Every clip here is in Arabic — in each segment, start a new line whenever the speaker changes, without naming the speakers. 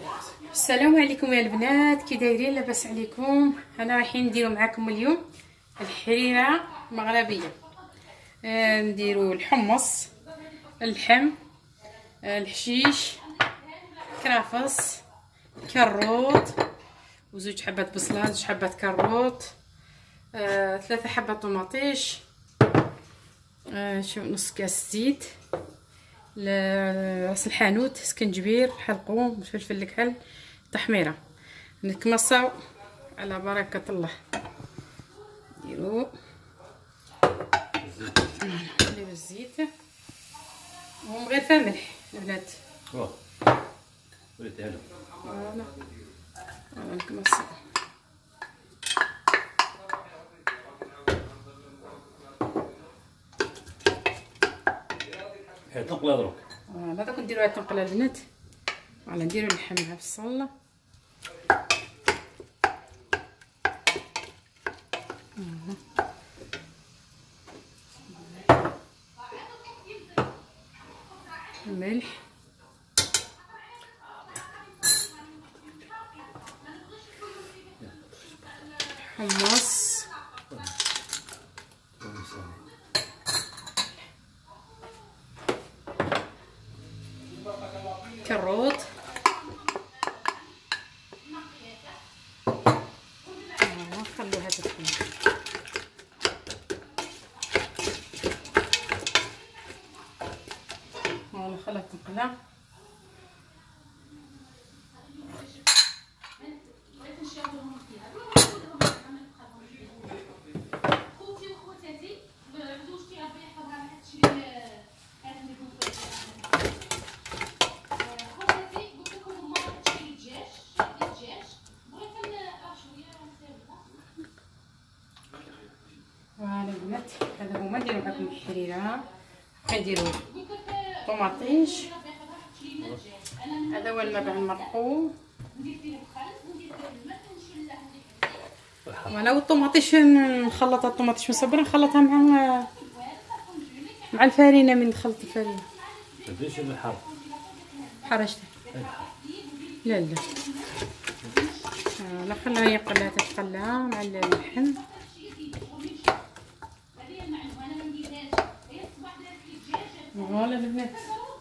السلام عليكم يا البنات، كي دايرين؟ لاباس عليكم؟ انا رايحين نديرو معاكم اليوم الحريره مغربيه. نديرو الحمص، اللحم، الحشيش، كرافس، كروت، وزوج حبات بصله، زوج حبات كروت، 3 حبات طماطيش، شو نص كاس زيت، راس الحانوت، سكنجبير، حلقوم، فلفل الكحل، تحميره. نتمصاو على بركه الله. نديرو الزيت ومن غير فيها ملح البنات.
وليتها له.
فوالا نتمصاو.
حيت تنقلها دروك.
فوالا دوك نديروها تنقله البنات. فوالا نديرو اللحم مع البصل. الملح، حمص، كروت، نخلوها تدخل. فوالا خليها تنقلها. فوالا البنات، هذا هما نديرو معاكم الحريره. كنديرو طماطيش، هذا هو الماء المرقوم. فوالا والطماطيش نخلطها، الطماطيش مصبره نخلطها مع الفرينه. من نخلط الفرينه
تبديش الحار
حرجتها. لا لا لا، خليها يقلها تتقلى مع اللحم. فوالا البنات،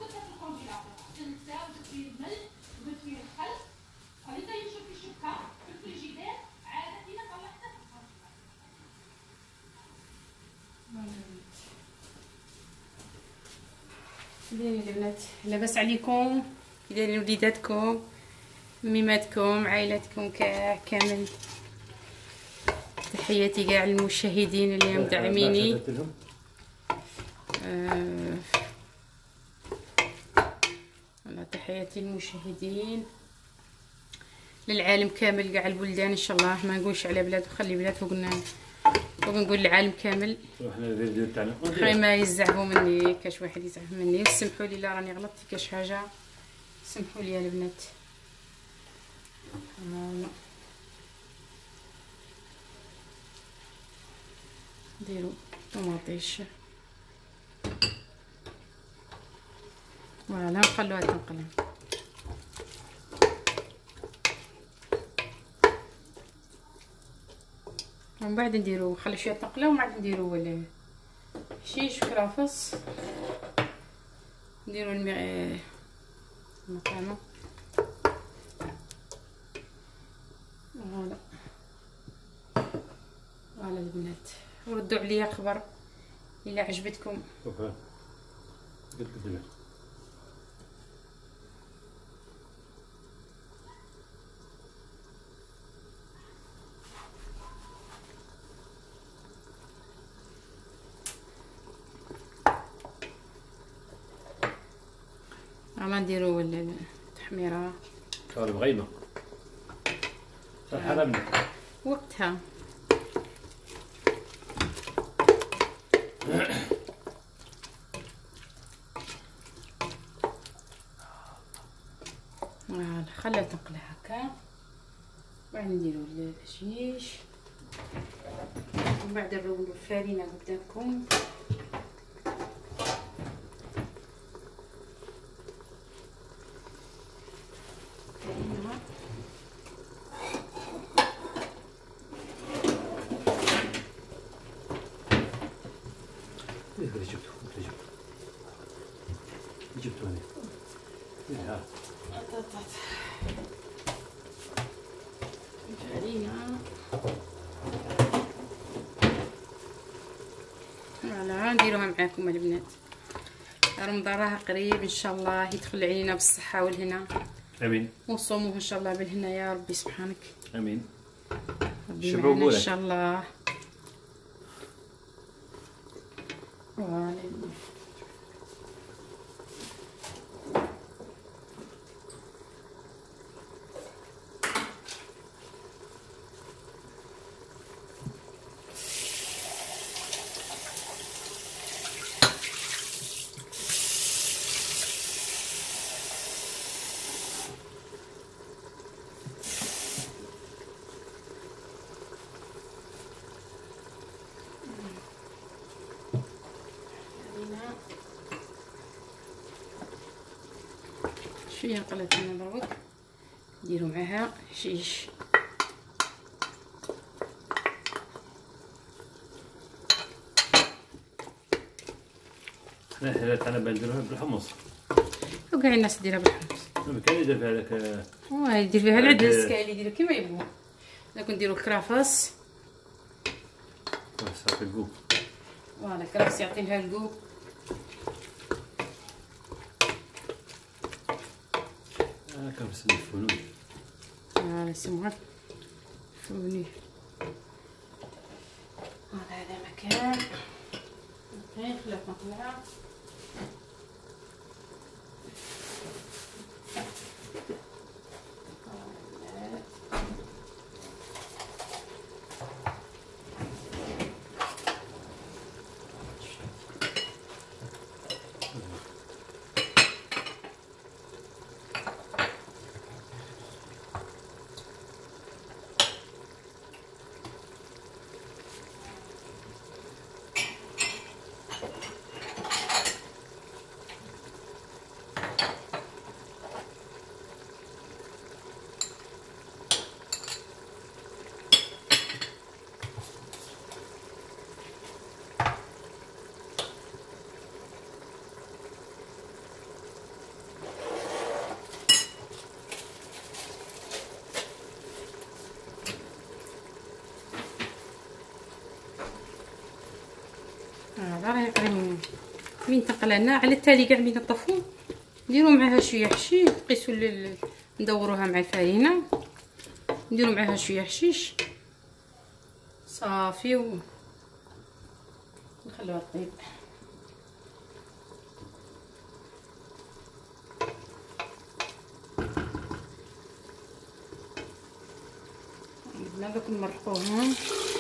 دايرين البنات؟ لاباس عليكم؟ كي دايرين وليداتكم، ميماتكم، عائلاتكم كامل؟ تحياتي كاع المشاهدين اللي مدعميني. تحياتي للمشاهدين، للعالم كامل، كاع البلدان ان شاء الله. ما نقولش على بلاد وخلي بلاد، فوقنا نقول العالم كامل. خير ما يزعفوا مني، كاش واحد يزعف مني. وسمحوا لي الا راني غلطت في كاش حاجه، سمحوا لي يا البنات. نديرو طماطيش. فوالا نخلوها تنقل. ومن بعد نديرو، نخلي شويه تنقله ومن بعد نديرو حشيش وكرافس. نديرو المكانه. فوالا فوالا البنات، وردوا عليا خبر الا عجبتكم. فوالا نديرو التحميره.
صار بغيمه صار حرمنا
وقتها. فوالا خليها تنقلى هكا. بعد نديرو الحشيش، ومن بعد نرولو الفرينه قدامكم. معاكم البنات. رمضان راه قريب ان شاء الله يدخل علينا بالصحه والهنا.
امين.
ونصوموه ان شاء الله بالهنا يا ربي سبحانك.
امين.
ربي معنا ان شاء الله. فوالا شويه قلت لنا دروك نديرو معاها حشيش.
حنا الحلال تاعنا بنديروها بالحمص
وكاع الناس ديرها بالحمص.
كاين يدير فيها هذاك
يدير فيها العدس. كاين اللي يديرو كيما يبغوا. انا كنديرو الكرافس.
صافي الكو.
فوالا الكرافس يعطي لها الكو.
كرفس الفنون.
فوالا سموها فنوني. هذا مكان اوكي. خلاف نطلع هذا راه يقري من تقلنا على التالي. كاع من نطفو نديرو معاها شويه حشيش. نقيسو ندوروها مع الفرينه نديرو معاها شويه حشيش صافي ونخلوها طيب. هذوك نمرقوهم.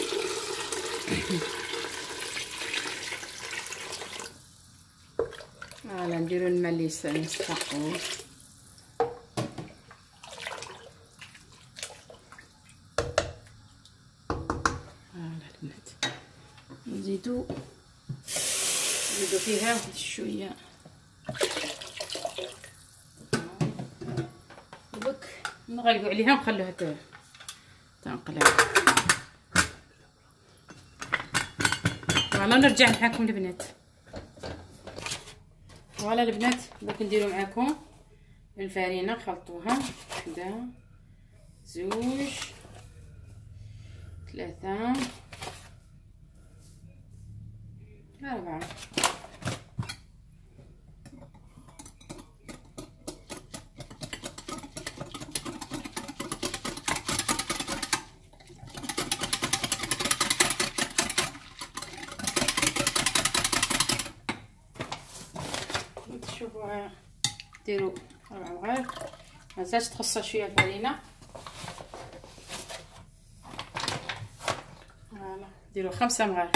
فوالا نديرو الماء اللي نستحقوه. فوالا البنات نزيدو فيها واحد شويه دوك نغلقو عليها ونخلوها تنقلع. فوالا نرجع معاكم البنات. فوالا البنات دوك نديرو معاكم الفرينه. خلطوها 1 2 3 4. شوفوا ديروا 4 مغارف. مازالش تخصها شويه الفرينه. فوالا ديروا 5 مغارف.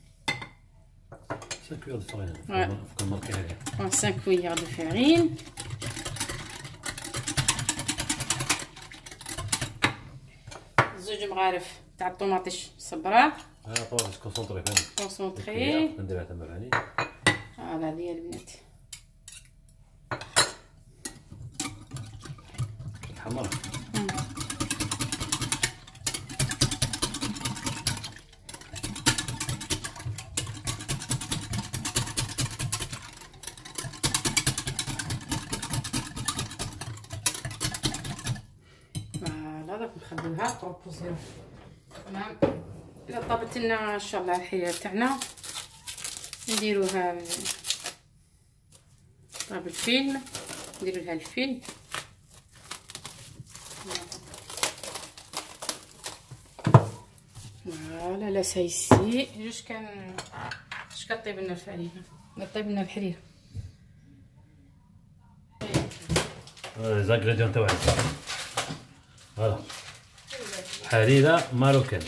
5 كويغ دو فرين. كنماركي عليها
5 كويغ دو فرين. زوج مغارف تاع الطوماطيش صبرا.
طوماطيش كونسونطري
كونسونطري
نديرها تما فاني.
هذا هي البنات
تحمر.
فوالا دوك نخليوها طروبوزيو. تمام. الا طابت لنا ان شاء الله الحياه تاعنا نديروها طاب الفيلم، نديرو لها الفيلم. فوالا لا سايسي جوج كطيب لنا الفرينه، نطيب لنا الحرير.
زاكريديون تاعها فوالا حريره ماروكان.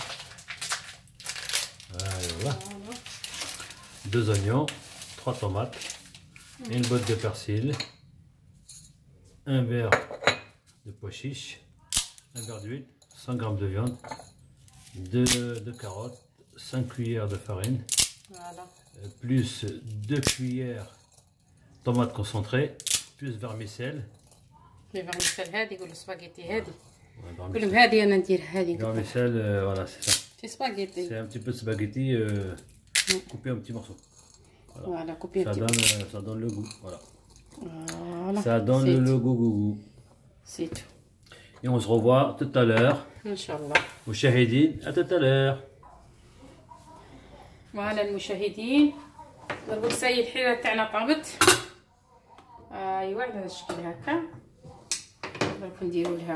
ايوا 2 oignons, 3 tomates, une botte de persil, un verre de pois chiche, un verre d'huile, 100 g de viande, 2 carottes, 5 cuillères de farine,
voilà.
Plus 2 cuillères tomates concentrées, plus vermicelle.
الفرميسيل هادي ولا سباغيتي هادي؟ كلهم هادي انا ندير هادي.
Vermicelle, voilà, c'est ça.
C'est spaghetti.
C'est un petit peu de spaghetti coupé en petits morceaux.
Voilà, coupé en petits morceaux.
Ça donne le goût, voilà.
Voilà.
Ça donne le goût.
C'est tout.
Et on se revoit tout à l'heure.
Inch'Allah.
مشاهدين à tout à l'heure.
فوالا المشاهدين، الرسايل الحريره تاعنا طابت. ايوا على هذا الشكل هكا. درك نديرو لها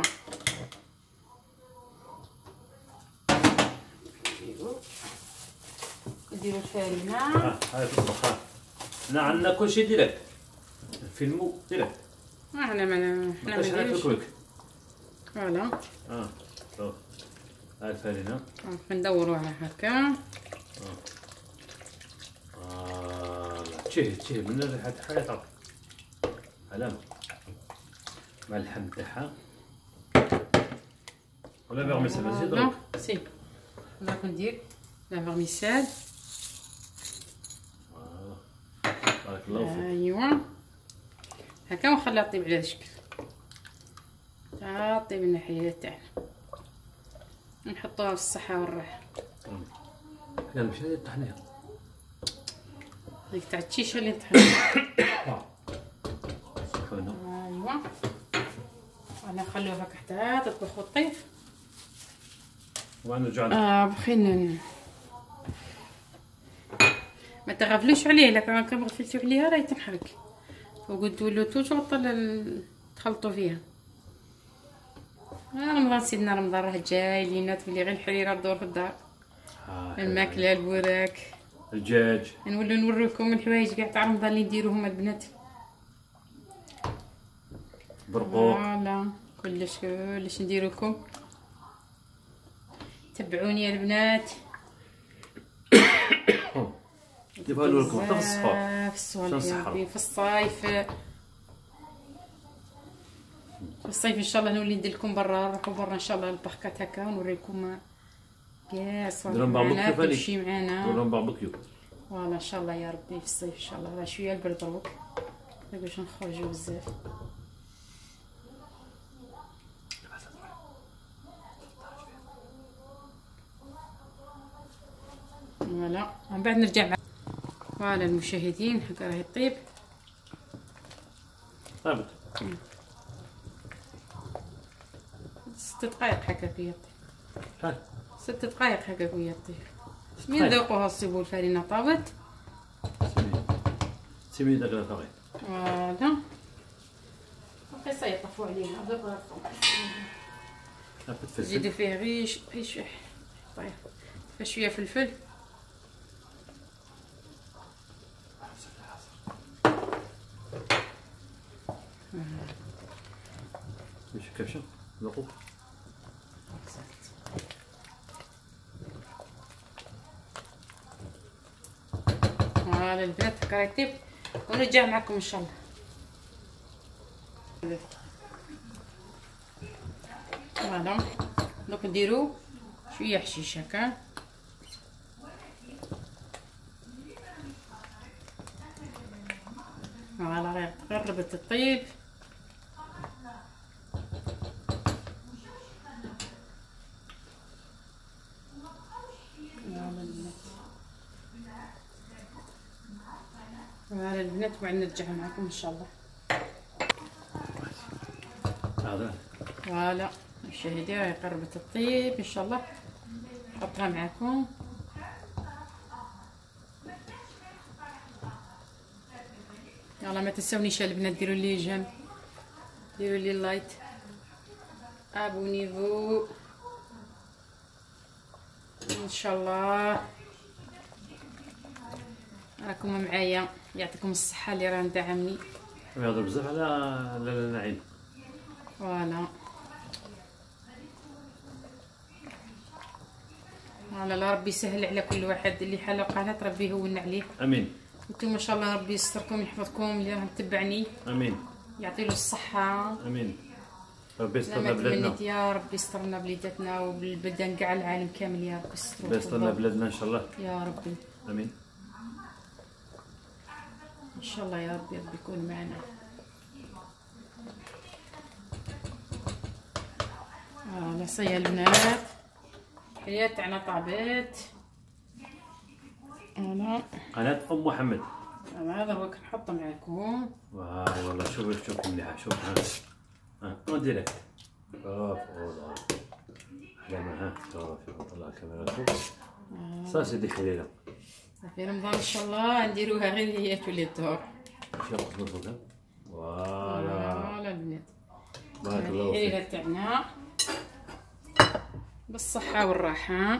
نديرو الفرينه.
هاي في الطبخ. حنا عندنا كلشي ديريكت، نفيلمو ديريكت.
حنا ما نديروش. فوالا.
شوف هاي الفرينه
ندوروها هكا.
تشهي من الريحه تاعها يطلع علامه مع اللحم تاعها ولا فيرميسيل. ماشي دروك
سي درك ندير لا فيرميسيل.
بارك الله فيك.
ايوا هكا ونخليها طيب على هذا الشكل. طيب لنا الحليله تاعنا نحطوها بالصحه والراحه.
لا ماشي هذه الطحنيه
ديك تاع التيشه اللي طحناها. ايوا انا نخليوها هكا حتى تطبخ وطيب.
ونرجع
بخينا ما تغفلوش عليه. الا كان غفلتو عليها راهي تنحرق. وقدوا له توجور تخلطوا فيها. رمضان سيدنا رمضان راه جاي لينا، تولي غير الحريره تدور في الدار. الماكله، البوراك،
الدجاج.
نولو نوريكم الحوايج كاع تاع رمضان اللي نديروهم البنات.
برقوق.
فوالا كلش نديرو لكم. تبعوني يا البنات.
دابا لكم حتى في الصفار.
في الصوالح في الصيف. في الصيف ان شاء الله نولي ندير لكم برا، نروحوا برا ان شاء الله الباركات هكا ونوريكم كاع صوالح كلشي معانا.
نديرو باربيكيو.
فوالا ان شاء الله يا ربي في الصيف ان شاء الله. راه شويه البرد دروك باش نخرجوا بزاف. فوالا من بعد نرجع. فوالا المشاهدين هكا راه يطيب.
طابت
6 دقائق هكا كي يطيب.
شحال؟
6 دقائق هكا كي يطيب. من ذوقوها الصيبو الفرينه طابت.
سيمي داك الفريق.
فوالا بقي يطفوا عليها دابا. نزيدو فيه غير شويه طيب شويه فلفل.
ماشي كبشه ذوقوا.
فوالا البنات هكا يطيب ونرجع معكم ان شاء الله. فوالا دوك نديرو شويه حشيش هكا. فوالا راه قربت تطيب. فوالا البنات وبعد نرجع معكم ان شاء الله. فوالا مشاهدي راهي قربت تطيب ان شاء الله. نحطها معكم. يلا ما تنساونيش البنات ديروا لي جيم، ديروا لي لايك، ابونيفو ان شاء الله. راكم معايا، يعطيكم الصحه اللي راه دعمني.
يهضر بزاف على لاله نعيم.
فوالا فوالا، ربي يسهل على كل واحد اللي حاله قناه، ربي يهون عليه.
امين.
انتم ما شاء الله ربي يستركم يحفظكم اللي راه متبعني.
امين.
يعطي له الصحه.
امين. ربي يسترنا
زعما
بلادنا.
تمنيت يا ربي يسترنا بليداتنا وبالبلدان كاع العالم كامل، يا ربي يسترنا.
ربي يسترنا بلادنا ان شاء الله.
يا ربي.
امين.
ان شاء الله يا ربي، ربي يكون معنا. العصيه البنات، الحليه تاعنا طابت. انا
قناه ام محمد.
هذا هو كنحط معاكم.
واي والله شوف مليحه. شوف ها اون ديريكت. شوف حلامه. ها شوف طلع الكاميرا فوق. صافي سيدي خليله.
في رمضان ان شاء الله نديروها غير هي تولي الدور.
شوف فوق. فوالا
البنات،
بارك الله فيك.
الحليله تاعنا بالصحه والراحه.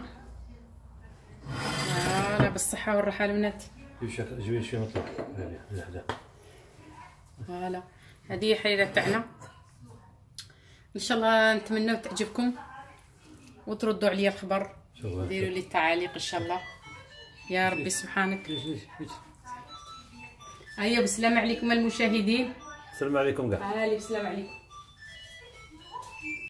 فوالا بالصحه والراحه البنات.
جيبي شويه مطلق هذه.
فوالا هذه هي الحليله تاعنا. ان شاء الله نتمنى تعجبكم وتردوا عليا الخبر، ديروا لي التعاليق ان شاء الله. يا ربي سبحانك. هيا بالسلامه عليكم المشاهدين.
السلام عليكم كاع.
السلام عليكم.